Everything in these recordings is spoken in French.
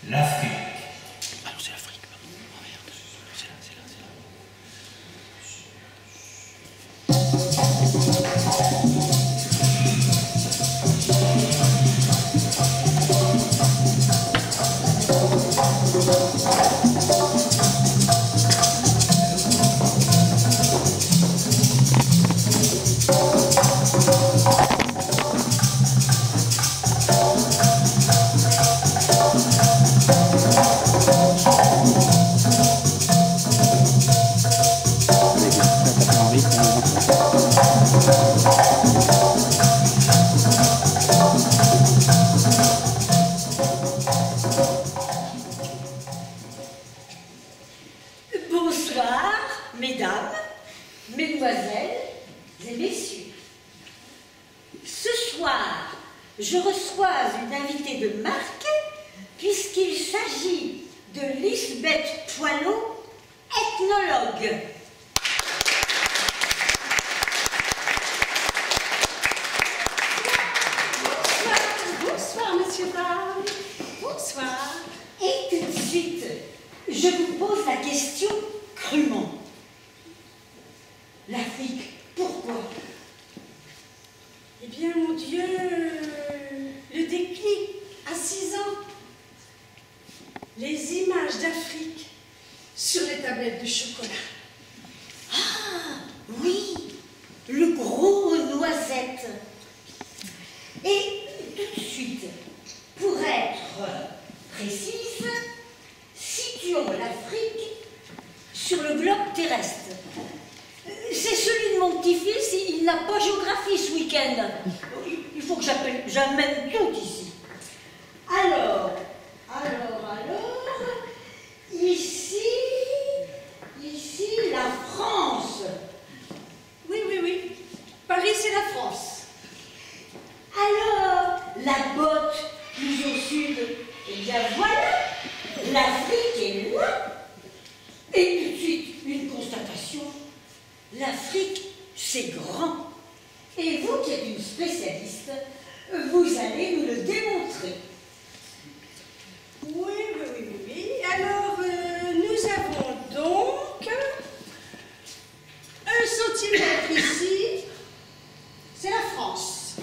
l'Afrique. Ah non, c'est l'Afrique, pardon. Oh merde, c'est là, c'est là, c'est là. Bonsoir, mesdames, mesdemoiselles et messieurs. Ce soir, je reçois une invitée de marque puisqu'il s'agit de Lisbeth Poilot, ethnologue. Bonsoir, monsieur Brown. Bonsoir. Et tout de suite, je vous pose la question crûment. L'Afrique, pourquoi? Eh bien, mon Dieu, le déclic à 6 ans. Les images d'Afrique sur les tablettes de chocolat. Ah, oui, le gros noisette. Et tout de suite, pour être précise, situons l'Afrique sur le globe terrestre. C'est celui de mon petit-fils, il n'a pas géographie ce week-end. Il faut que j'amène tout ici. Alors, ici, la France. Oui. Paris, c'est la France. Alors, la botte plus au sud, eh bien voilà, l'Afrique est là. Et tout de suite, une constatation, l'Afrique, c'est grand. Et vous qui êtes une spécialiste, vous allez nous le démontrer. Oui. Alors, nous avons donc 1 centimètre ici, c'est la France.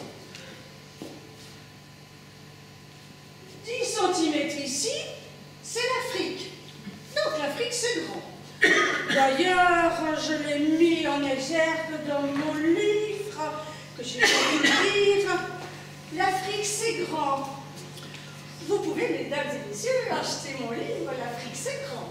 10 centimètres ici, c'est l'Afrique. Donc l'Afrique, c'est grand. D'ailleurs, je l'ai mis en exergue dans mon livre, que j'ai envie de lire. L'Afrique, c'est grand. Vous pouvez, mesdames et messieurs, acheter mon livre, l'Afrique, c'est grand.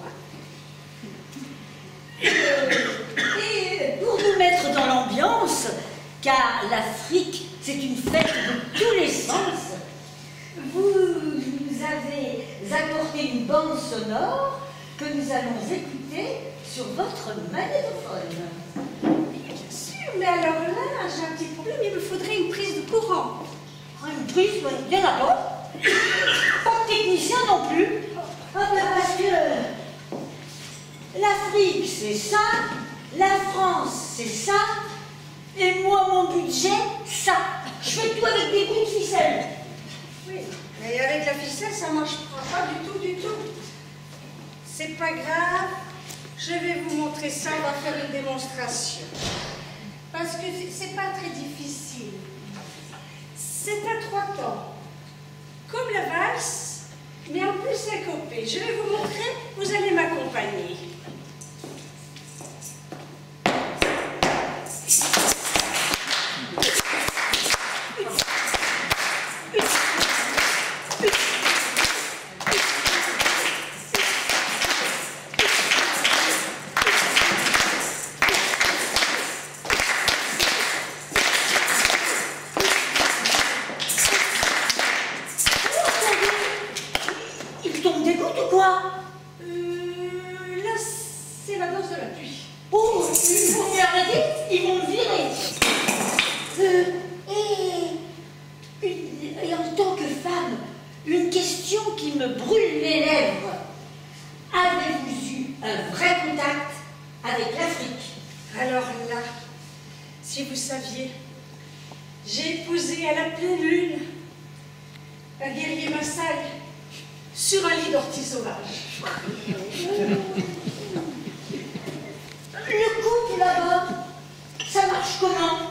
Et pour nous mettre dans l'ambiance, car l'Afrique, c'est une fête de tous les sens, vous nous avez apporté une bande sonore que nous allons écouter sur votre magnétophone. Bien sûr, mais alors là, j'ai un petit problème, il me faudrait une prise de courant. Une prise, il n'y en a pas. Pas de technicien non plus. Parce que l'Afrique, c'est ça, la France, c'est ça, et moi, mon budget, ça. Je fais tout avec des bouts de ficelle. Oui, mais avec la ficelle, ça ne marche pas du tout. C'est pas grave, je vais vous montrer ça, on va faire une démonstration. Parce que c'est pas très difficile. C'est à 3 temps, comme la valse, mais en plus syncopé. Je vais vous montrer, vous allez m'accompagner. Là, c'est la danse de la pluie. Oh, il faut m'y arrêter, ils vont me virer. Et en tant que femme, une question qui me brûle les lèvres. Avez-vous eu un vrai contact avec l'Afrique? Alors là, si vous saviez, j'ai épousé à la pleine lune un guerrier Maasai sur un lit d'ortie sauvage. Le couple là-bas, ça marche comment?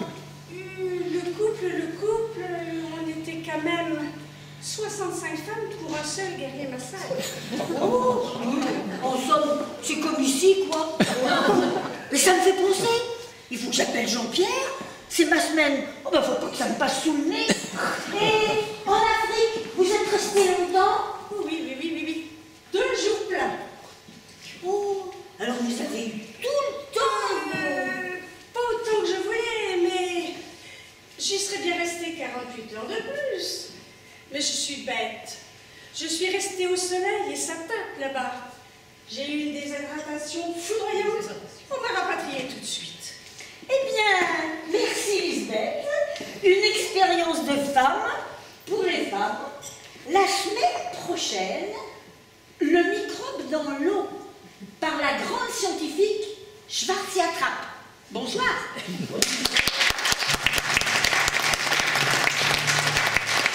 Le couple, on était quand même 65 femmes pour un seul guerrier massage. Oh, en somme, c'est comme ici, quoi. Mais ça me fait penser. Il faut que j'appelle Jean-Pierre. C'est ma semaine. Oh ben, faut pas que ça me passe sous le nez. Et en Afrique, vous êtes resté longtemps? Oui. 2 jours pleins. Oh, alors vous avez eu tout le temps. Pas autant que je voulais, mais j'y serais bien restée 48 heures de plus. Mais je suis bête. Je suis restée au soleil et ça tape là-bas. J'ai eu une déshydratation foudroyante. On m'a rapatriée tout de suite. Eh bien, merci Lisbeth. Une expérience de femme pour les femmes. La semaine prochaine, le microbe dans l'eau par la grande scientifique Schwarziatrap. Bonsoir.